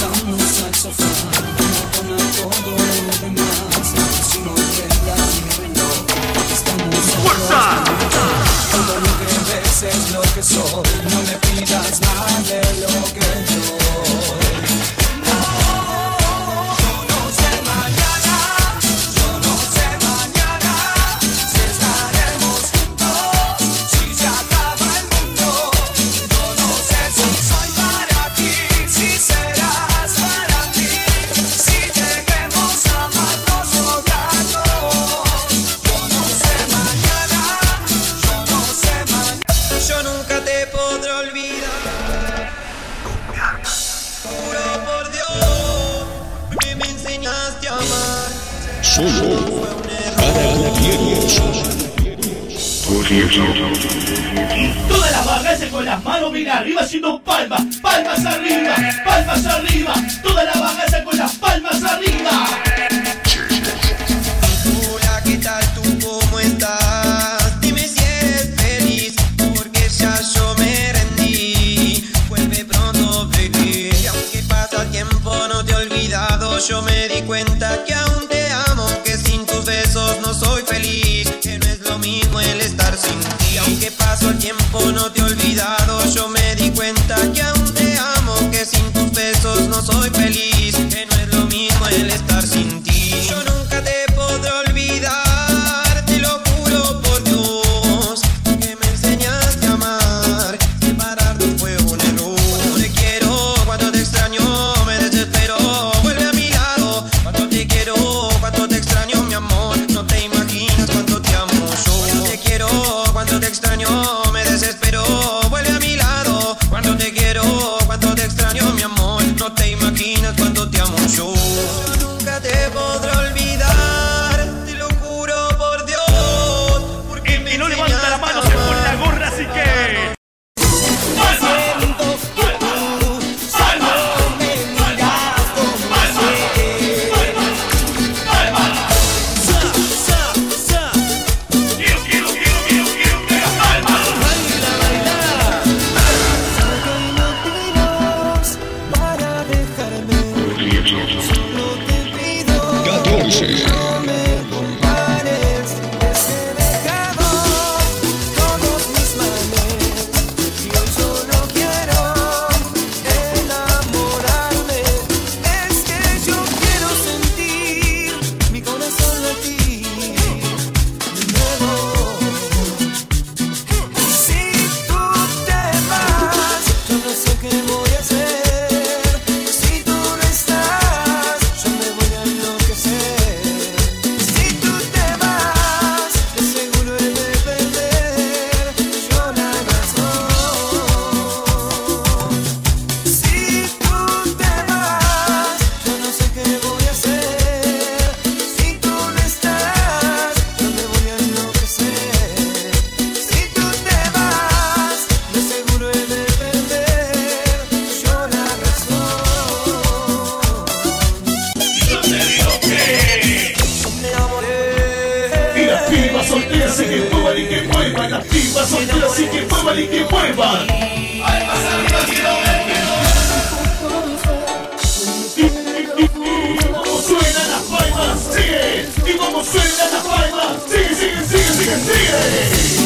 Es lo que soy, no me pidas más de lo que doy. Yo no sé mañana si estaremos juntos, si se acaba el mundo. Yo no sé si soy para ti, si serás para mí, si debemos amarnos odiarnos. Yo no sé mañana. Yo nunca te podré olvidar. Juro por Dios que me enseñaste a amar. Solo para Gutiérrez. Todas las bajas con las manos bien arriba haciendo palmas, palmas arriba, palmas arriba. Todas las bajas con las palmas arriba. Hola, ¿qué tal tú? ¿Cómo estás? Dime si eres feliz, porque ya yo me rendí. Vuelve pronto, baby. Y aunque pasa el tiempo no te he olvidado. Yo me di cuenta que aún te amo, que sin tus besos no soy feliz, que no es lo mismo el estar sin ti. Aunque paso el tiempo no te he olvidado. Yo me di cuenta que aún te amo, que sin tus besos no soy feliz, que no es lo mismo el estar sin ti. Yo nunca te podré olvidar, te lo juro por Dios, que me enseñaste a amar. Separarnos fue un error. Cuando te quiero, cuando te extraño, me desespero. Vuelve a mi lado, cuando te quiero, cuando te extraño, mi amor. No te imaginas cuánto te amo yo. Cuando te quiero, cuando te extraño, me desespero. Vuelve a mi lado, cuando te quiero, cuando te extraño, mi amor. No te imaginas cuánto te amo yo. Yo nunca te podré olvidar, te lo juro por Dios, porque El que no levanta la mano se pone la gorra, así que... Solteras y que muevan y que muevan. Las pibas solteras y que muevan y que muevan. Palmas arriba, quiero ver, y como suenan las palmas, sigue. Y como suenan las palmas, sigue, sigue, sigue, sigue, sigue.